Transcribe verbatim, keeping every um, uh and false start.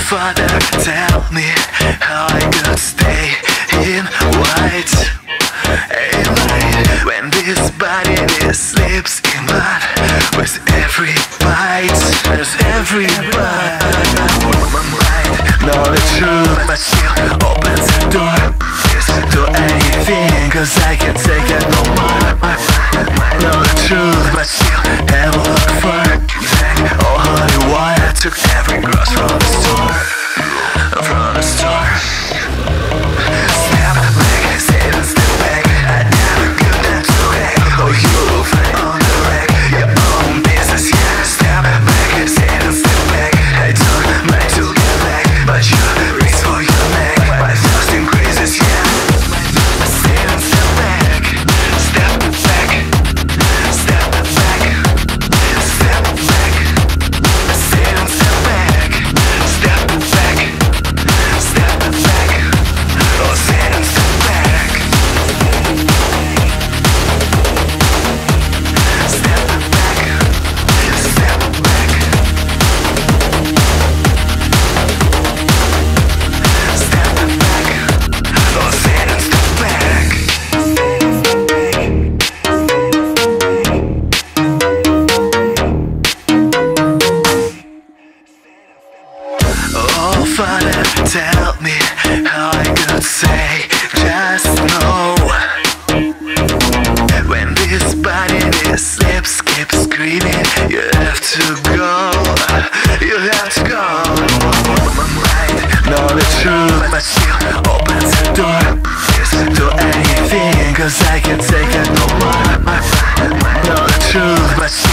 Father, tell me how I could stay in white, in white. When this body this sleeps in mud, with every bite, with every bite. My mind know the truth, but still opens the door to anything, cause I can't take it no more. My mind know the truth, but still have a look for anything. Oh holy water, took every gross from the store, from the store. Step back, step, step back. I never could not to back. Oh, you will find on the rack your own business, yeah. Step back, step, step back. I don't mind to get back, but you reach for your neck. My thirst increases, yeah. Step, step back, step back, step back, step back, step, step back, step back, step back, oh, step, step back, step back, step back, step back, oh, step, step back. Oh Father, tell me how I could say just no. When this body, this lips keep screaming, you have to go, you have to go. My mind know the truth, but still opens the door to anything, cause I can't take it no more. My mind know the truth, but